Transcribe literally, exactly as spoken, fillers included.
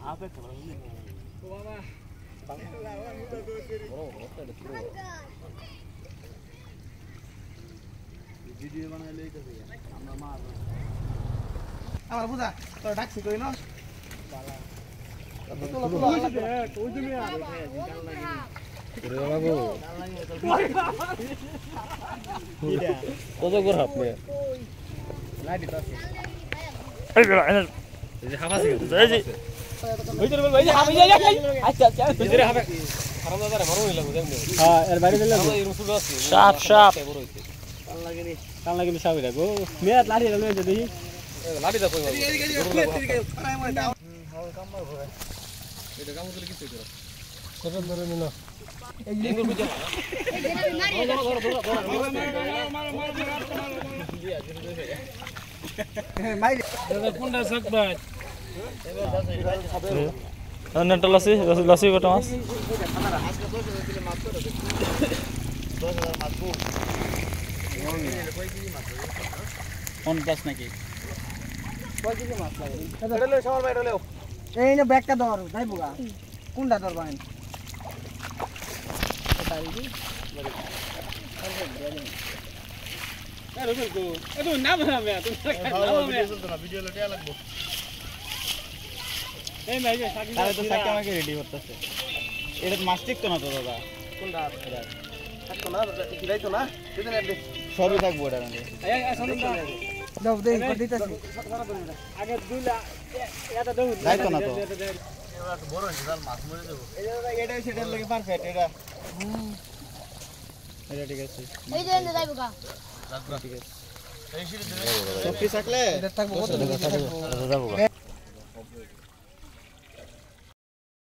video বানাইলে এইটাতে আমরা মাছ আমার বুঝা তোর ডাকছি কই না বালা ওই তুমি আর কাল লাগি রে বাবু কাল লাগি কত করে আপনি লাইট আছে এই বেলা এই যে হাফা আছে এই যে ওই তোর বল ভাই হাফা যাই আচ্ছা আচ্ছা ভিতরে হাফা খারাপ দাদা বড় হইলা বুঝেন হ্যাঁ এর বাইরে দিলাম এই রসুল আছে সাপ সাপ বড় হইছে কাল লাগেনি কাল লাগেনি সাপ লাগো মেয়াদ লাঠি লই যে দেখি লাঠি দা কই বাবু হাওয়া কাম মার ঘরে এটা কাম করলে কিছু করো ছোট ধরে নিল এই লিঙ্গ বুঝা এই মারি ধরো ধরো ধরো মার মার মার দিয়া মাইরে দাদা কোনটা সকবাত এবার দাদা খাবে নেটা লসি লসি কত মাছ আজকে দশ হাজার দিলে মাছ করে দশ হাজার মাছ কো কয় কেজি মাছ কোন প্লাস নাকি কয় কেজি মাছ লাগে এটা লই সবার বাইরে লও এই না ব্যাগটা ধর তাই বুগা কোনটা ধর বাইন এটা কি আরে রুবেল কো এতো নাম না মে তুমি ভিডিও চলতো না ভিডিও লটিয়া লাগবো এই ভাই যে সাকি তাহলে তো সাকি আমাকে রেডি করতেছে এটা মাছ ঠিক তো না তো দাদা কোনটা এটা থাকতো না দিলাই তো না দিতে না সবই থাকবো এটা মানে এই এই শুনুন দাও দেই দিতেছি আগে দুইলা এটা দাও যাই তো না তো এবার তো বড় হইছে জাল মাছ মরে যাব এই দাদা এটাই সেটার লাগি পারফেক্ট এটা হুম এটা ঠিক আছে এই যে এনে যাইবো গা রাখবা ঠিক আছে এই সিঁড়ি সব কি থাকলে এটা থাকবো কত টাকা থাকবো যাবো গা